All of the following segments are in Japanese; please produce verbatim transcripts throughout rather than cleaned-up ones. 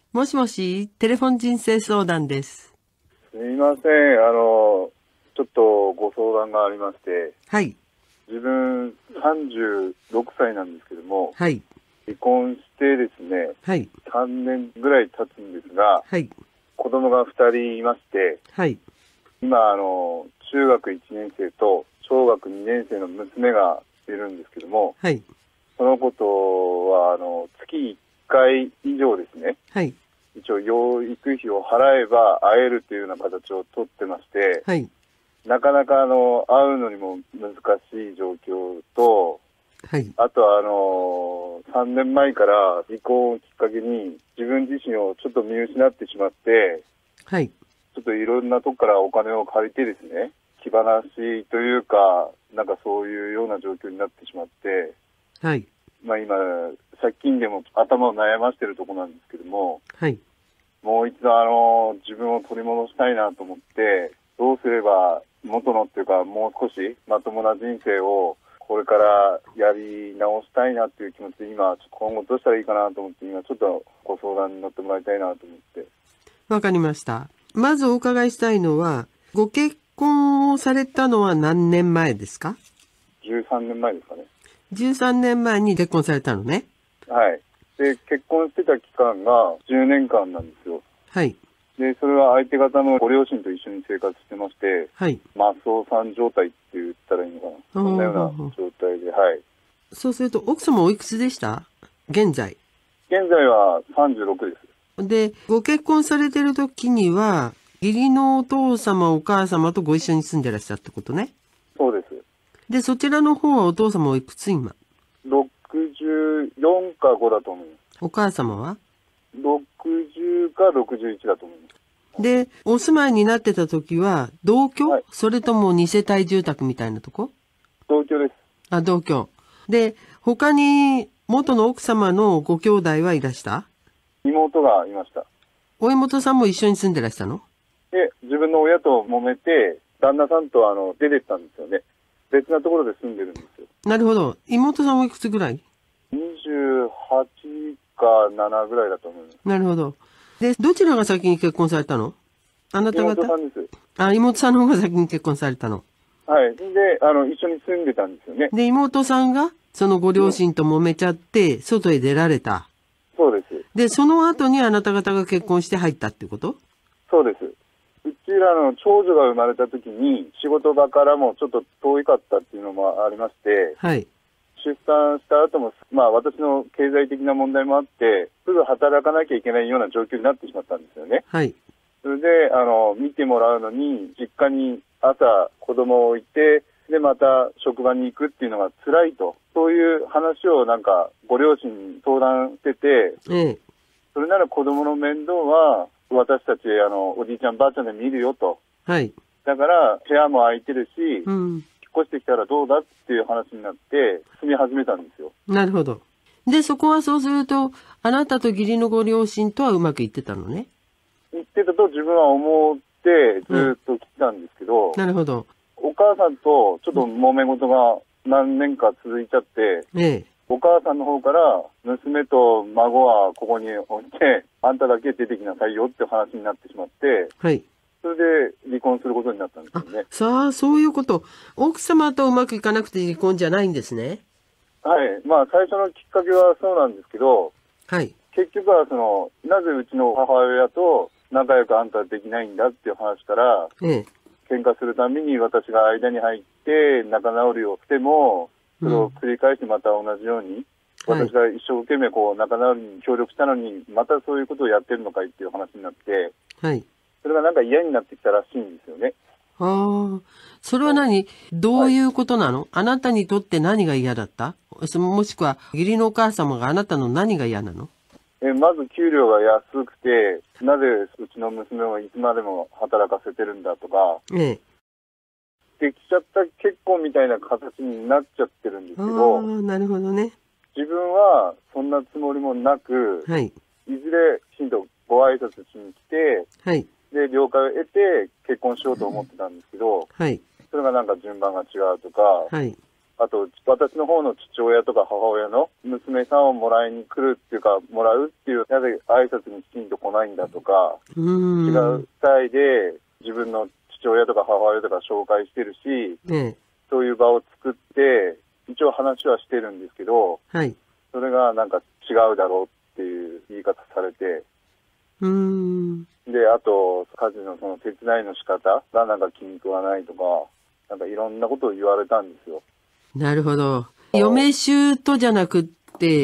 もしもし、テレフォン人生相談です。 すみません。あの、ちょっとご相談がありまして。 はい。 自分さんじゅうろくさいなんですけども。 はい。 離婚してですね。 はい。 さんねんぐらい経つんですが。 はい。 子供がふたりいまして。 はい。 今、あの、中学いちねん生と小学にねん生の娘がいるんですけども。 はい。 その子とは、あの、月いっかい以上ですね。 はい。 一応養育費を払えば会えるというような形をとってまして、 はい。 なかなかあの会うのにも難しい状況と、 はい。 あとはあのさんねんまえから離婚をきっかけに自分自身をちょっと見失ってしまって、 はい。 ちょっといろんなとこからお金を借りてですね、気晴らしというか、なんかそういうような状況になってしまって、 はい。 まあ今、借金でも頭を悩ましているところなんですけども、 はい。 もう一度あの自分を取り戻したいなと思って、どうすれば元のっていうかもう少しまともな人生をこれからやり直したいなっていう気持ちで、今今後どうしたらいいかなと思って、今ちょっとご相談に乗ってもらいたいなと思って。 わかりました。まずお伺いしたいのは、ご結婚をされたのは何年前ですか？ じゅうさんねんまえですかね。 じゅうさんねんまえに結婚されたのね。 はい。で、結婚してた期間がじゅうねんかんなんですよ。 はい。 で、それは相手方のご両親と一緒に生活してまして、 はい。 マスオさん状態って言ったらいいのかな。そんなような状態で、はい。 そうすると、奥様おいくつでした？現在。 現在はさんじゅうろくです。 で、ご結婚されてる時には、義理のお父様お母様とご一緒に住んでらっしゃったってことね。 そうです。 で、そちらの方はお父様おいくつ今？ ろくじゅうよんかごだと思います。 お母様は？ ろくじゅうかろくじゅういちだと思います。 で、お住まいになってた時は、同居、はい、それとも二世帯住宅みたいなとこ？ 同居です。 あ、同居。で、他に元の奥様のご兄弟はいらした？ 妹がいました。 お妹さんも一緒に住んでらしたの？ で、自分の親と揉めて、旦那さんとあの出てったんですよね。別なところで住んでるんですよ。 なるほど。妹さんはいくつぐらい？ にじゅうはちかななぐらいだと思います。 なるほど。で、どちらが先に結婚されたの？あなた方？ 妹さんです。 あ、妹さんの方が先に結婚されたの。 はい。で、あの、一緒に住んでたんですよね。 で、妹さんが、そのご両親と揉めちゃって、外へ出られた。 そうです。 で、その後にあなた方が結婚して入ったってこと？ そうです。うちらの長女が生まれた時に、仕事場からもちょっと遠かったっていうのもありまして、 はい。 出産した後も、まあ私の経済的な問題もあって、すぐ働かなきゃいけないような状況になってしまったんですよね。 はい。 それで、あの、見てもらうのに、実家に朝子供を置いて、で、また職場に行くっていうのが辛いと。そういう話をなんか、ご両親に相談してて、 ええ。 それなら子供の面倒は、私たち、あの、おじいちゃんばあちゃんで見るよと。 はい。 だから、部屋も空いてるし、 うん。 引っ越してきたらどうだっていう話になって、住み始めたんですよ。 なるほど。で、そこはそうすると、あなたと義理のご両親とはうまくいってたのね。 言ってたと自分は思ってずっと来たんですけど、 うん、なるほど。 お母さんとちょっと揉め事が何年か続いちゃって、 ええ、 お母さんの方から娘と孫はここに置いて、あんただけ出てきなさいよって話になってしまって、 はい。 それで離婚することになったんですよね。 さあ、そういうこと。奥様とうまくいかなくて離婚じゃないんですね。 はい。まあ最初のきっかけはそうなんですけど、 はい。 結局はその、なぜうちの母親と仲良くあんたできないんだっていう話から、ええ、喧嘩するたびに私が間に入って仲直りをしても、それを繰り返してまた同じように、うん、私が一生懸命こう仲直りに協力したのに、またそういうことをやってるのかいっていう話になって、はい、それがなんか嫌になってきたらしいんですよね。 ああ、それは何、どういうことなの、はい、あなたにとって何が嫌だった？もしくは義理のお母様があなたの何が嫌なの？ えまず給料が安くて、なぜうちの娘をいつまでも働かせてるんだとか、ええ、できちゃった結婚みたいな形になっちゃってるんですけど、 あー、なるほどね。 自分はそんなつもりもなく、はい、いずれきちんとご挨拶しに来て、はい、で了解を得て結婚しようと思ってたんですけど、はい、それがなんか順番が違うとか、はい、 あと、私の方の父親とか母親の娘さんをもらいに来るっていうか、もらうっていう、なぜ挨拶にきちんと来ないんだとか、 うーん違うスタイルで自分の父親とか母親とか紹介してるし、 ええ、 そういう場を作って、一応話はしてるんですけど、 はい。 それがなんか違うだろうっていう言い方されて、 うーん。 で、あと、家事のその手伝いの仕方がなんか気に食わないとか、なんかいろんなことを言われたんですよ。 なるほど。嫁姑じゃなくって、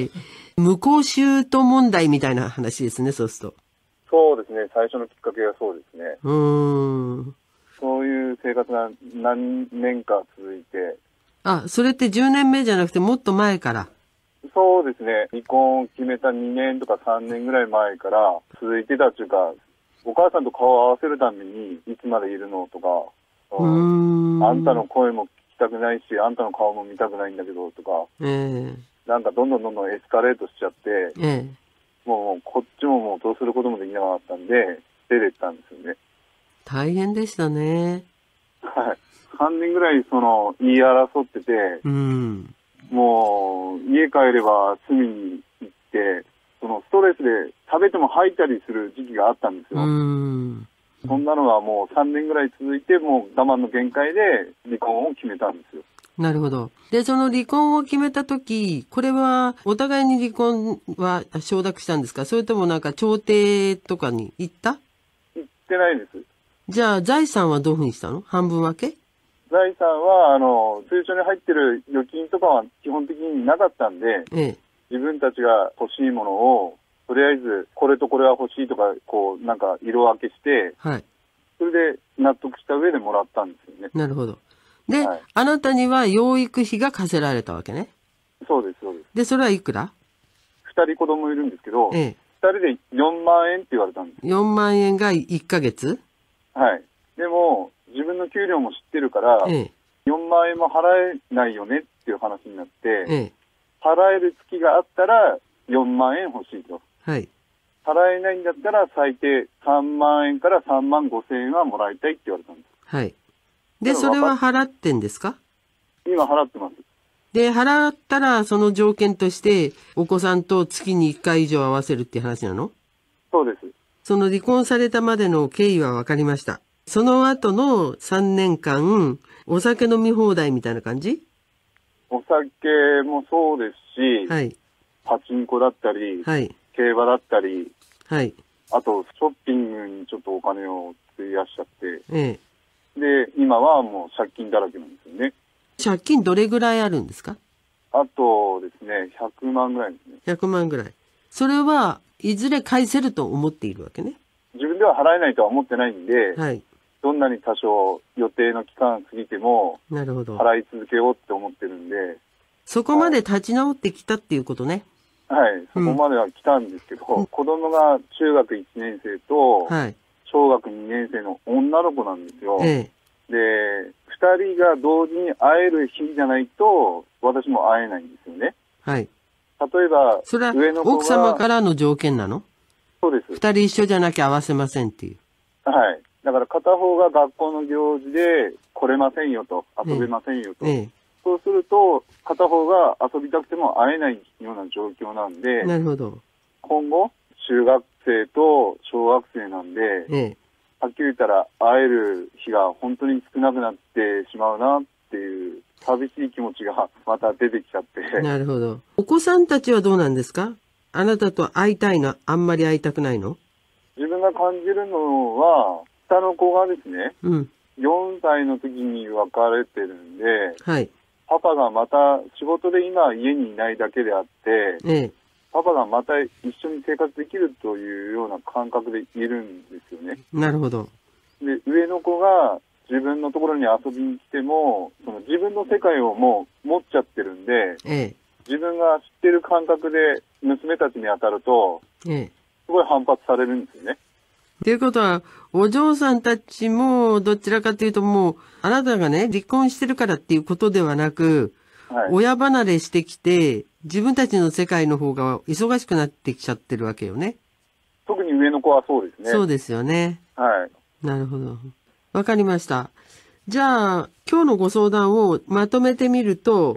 向こう姑問題みたいな話ですね、そうすると。 そうですね。最初のきっかけがそうですね。 うーん。 そういう生活が何年か続いて。 あ、それってじゅうねんめじゃなくてもっと前から。 そうですね。離婚を決めたにねんとかさんねんぐらい前から続いてたっていうか、お母さんと顔を合わせるためにいつまでいるのとか、 うーん。 あんたの声も聞きたくないし、あんたの顔も見たくないんだけどとか、 ええ、 なんかどんどんどんどんエスカレートしちゃって、 ええ。 もうこっちももうどうすることもできなかったんで、出てったんですよね。 大変でしたね。 はい。さんねんぐらいその言い争ってて、 うん。 もう家帰れば隅に行って、そのストレスで食べても吐いたりする時期があったんですよ。 うん。 そんなのはもうさんねんぐらい続いて、もう我慢の限界で離婚を決めたんですよ。 なるほど。で、その離婚を決めたとき、これはお互いに離婚は承諾したんですか？それともなんか調停とかに行った？ 行ってないです。 じゃあ財産はどういうふうにしたの？半分分け？ 財産は、あの、通帳に入ってる預金とかは基本的になかったんで、 ええ。 自分たちが欲しいものを、とりあえずこれとこれは欲しいとか、こう、なんか色分けして、 はい。 それで納得した上でもらったんですよね。 なるほど。で、 はい、 あなたには養育費が課せられたわけね。 そうです、そうです。 で、それはいくら？ 二人子供いるんですけど、 ええ。 二人でよんまんえんって言われたんです。 よんまんえんがいっかげつ？ はい。でも、自分の給料も知ってるから、 ええ。 よんまんえんも払えないよねっていう話になって、 ええ。 払える月があったらよんまんえん欲しいと。 はい。 払えないんだったら最低さんまんえんからさんまんごせんえんはもらいたいって言われたんです。 はい。で、それは払ってんですか？ 今払ってます。 で、払ったらその条件としてお子さんと月にいっかい以上合わせるっていう話なの？ そうです。 その離婚されたまでの経緯は分かりました。その後のさんねんかん、お酒飲み放題みたいな感じ？ お酒もそうですし、 はい。 パチンコだったり、 はい。 競馬だったり、 はい。 あとショッピングにちょっとお金を費やしちゃって、 ええ、で、今はもう借金だらけなんですよね。 借金どれぐらいあるんですか？ あとですね、ひゃくまんぐらいですね。 ひゃくまんぐらい。それはいずれ返せると思っているわけね。 自分では払えないとは思ってないんで、 はい。 どんなに多少予定の期間過ぎても、 なるほど。 払い続けようって思ってるんで。 そこまで立ち直ってきたっていうことね。 はい、そこまでは来たんですけど、うん、子供が中学いちねん生と、はい、小学にねん生の女の子なんですよ。ええ、で、二人が同時に会える日じゃないと、私も会えないんですよね。 はい。 例えば、 それは奥様からの条件なの？そうです。二人一緒じゃなきゃ会わせませんっていう。 はい。だから片方が学校の行事で来れませんよと、遊べませんよと。ええ、そうすると、片方が遊びたくても会えないような状況なんで、 なるほど。 今後、中学生と小学生なんで、ええ、はっきり言ったら会える日が本当に少なくなってしまうなっていう寂しい気持ちがまた出てきちゃって。 なるほど。お子さんたちはどうなんですか？あなたと会いたいの？あんまり会いたくないの？ 自分が感じるのは、下の子がですね、うん、よんさいの時に別れてるんで、はい、パパがまた仕事で今家にいないだけであって、ええ、パパがまた一緒に生活できるというような感覚でいるんですよね。 なるほど。 で、上の子が自分のところに遊びに来ても、その自分の世界をもう持っちゃってるんで、ええ、自分が知ってる感覚で娘たちに当たると、ええ、すごい反発されるんですよね。 ということは、お嬢さんたちもどちらかというともう、あなたがね、離婚してるからっていうことではなく、はい、親離れしてきて、自分たちの世界の方が忙しくなってきちゃってるわけよね。 特に上の子はそうですね。 そうですよね。 はい。 なるほど。わかりました。じゃあ、今日のご相談をまとめてみると、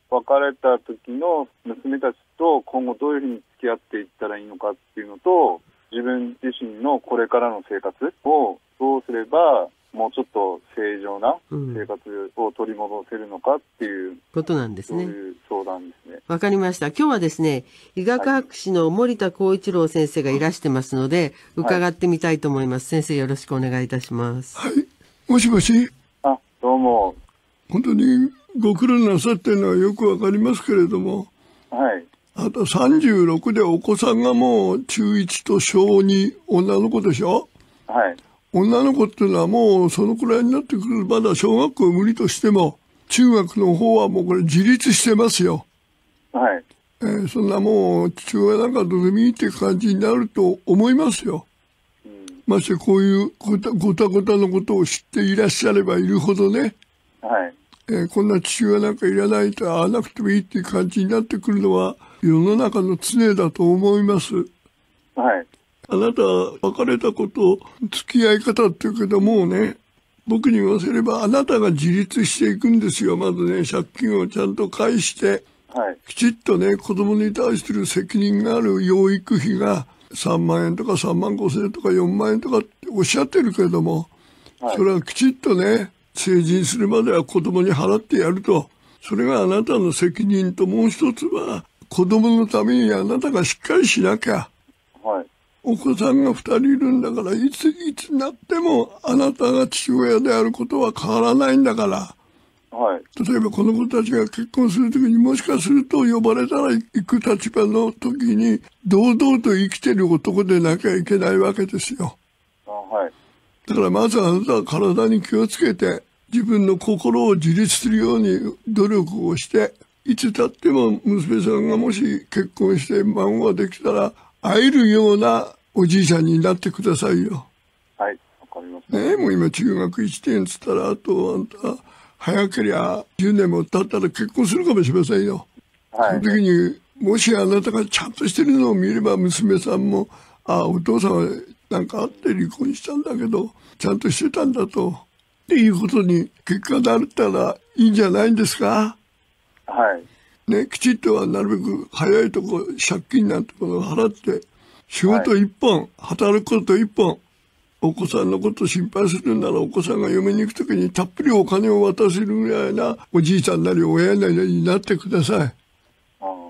別れた時の娘たちと今後どういうふうに付き合っていったらいいのかっていうのと、自分自身のこれからの生活をどうすればもうちょっと正常な生活を取り戻せるのかっていう、うん、 ことなんですね。 そういう相談ですね。 わかりました。今日はですね、医学博士の森田光一郎先生がいらしてますので、伺ってみたいと思います。はい、先生よろしくお願いいたします。 はい。もしもし。 あ、どうも。 本当にご苦労なさってるのはよくわかりますけれども。 はい。 あとさんじゅうろくでお子さんがもう中いちと小に女の子でしょ。 はい。 女の子っていうのはもうそのくらいになってくる、まだ小学校無理としても、中学の方はもうこれ自立してますよ。 はい。 えー、そんなもう父親なんかどうでもいいって感じになると思いますよ。うん、ましてこういうごたごたごたのことを知っていらっしゃればいるほどね。 はい。 えー、こんな父親なんかいらないと会わなくてもいいっていう感じになってくるのは世の中の常だと思います。 はい。 あなたは別れたこと、付き合い方っていうけどもうね、僕に言わせればあなたが自立していくんですよ。まずね、借金をちゃんと返して、はい、きちっとね、子供に対する責任がある養育費がさんまんえんとかさんまんごせんえんとかよんまんえんとかっておっしゃってるけれども、はい、それはきちっとね、成人するまでは子供に払ってやると。それがあなたの責任と、もう一つは子供のためにあなたがしっかりしなきゃ。はい、お子さんがふたりいるんだから、いついつになってもあなたが父親であることは変わらないんだから。はい、例えばこの子たちが結婚するときにもしかすると呼ばれたら行く立場の時に堂々と生きてる男でなきゃいけないわけですよ。はい、だからまずあなたは体に気をつけて自分の心を自立するように努力をして、いつ経っても娘さんがもし結婚して孫ができたら会えるようなおじいさんになってくださいよ。はい、わかりました。ねえ、もう今中学いちねんつったらあとあんた早けりゃじゅうねんも経ったら結婚するかもしれませんよ。はい、その時にもしあなたがちゃんとしてるのを見れば娘さんも、あ、お父さんはなんかあって離婚したんだけどちゃんとしてたんだとっていうことに結果になったらいいんじゃないんですか。はい。ね、きちっとはなるべく早いとこ借金なんてものを払って仕事一本、はい、働くこと一本。お子さんのことを心配するならお子さんが嫁に行くときにたっぷりお金を渡せるぐらいなおじいさんなり親なりになってください。あ、はい。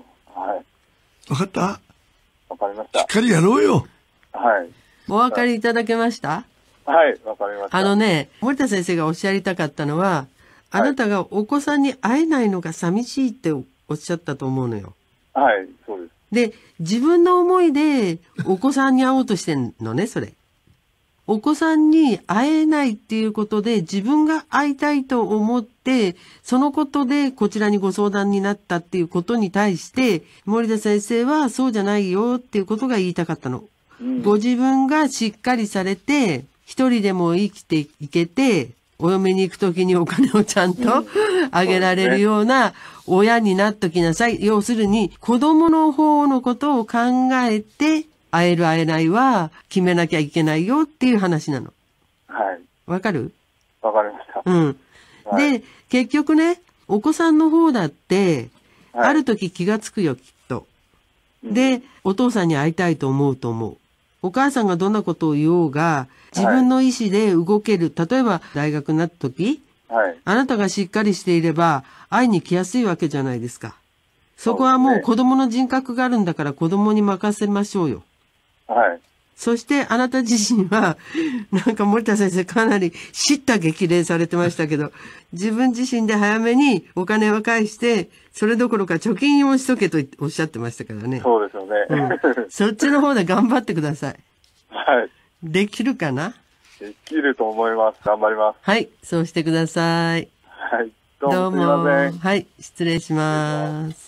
わかった？ わかりました。 しっかりやろうよ。 はい。 お分かりいただけました？ はい、わかりました。 あのね、森田先生がおっしゃりたかったのは、あなたがお子さんに会えないのが寂しいっておっしゃったと思うのよ。 はい、そうです。 で、自分の思いでお子さんに会おうとしてんのね、それ。お子さんに会えないっていうことで自分が会いたいと思って、そのことでこちらにご相談になったっていうことに対して、森田先生はそうじゃないよっていうことが言いたかったの。うん、ご自分がしっかりされて、一人でも生きていけて、お嫁に行くときにお金をちゃんと、うん、あげられるような親になっときなさい。要するに子供の方のことを考えて、会える会えないは決めなきゃいけないよっていう話なの。はい。わかる？ わかりました。 うん。はい、で、結局ね、お子さんの方だって、はい、ある時気がつくよ、きっと。で、お父さんに会いたいと思うと思う。お母さんがどんなことを言おうが、自分の意思で動ける。はい、例えば、大学になった時、はい、あなたがしっかりしていれば、会いに来やすいわけじゃないですか。そこはもう子供の人格があるんだから子供に任せましょうよ。はい。そしてあなた自身は、なんか森田先生かなり叱咤激励されてましたけど、自分自身で早めにお金を返して、それどころか貯金をしとけとおっしゃってましたからね。 そうですよね。 うん、そっちの方で頑張ってください。 はい。 できるかな？ できると思います。頑張ります。 はい、そうしてください。 はい。どうもすいません。 はい、失礼します。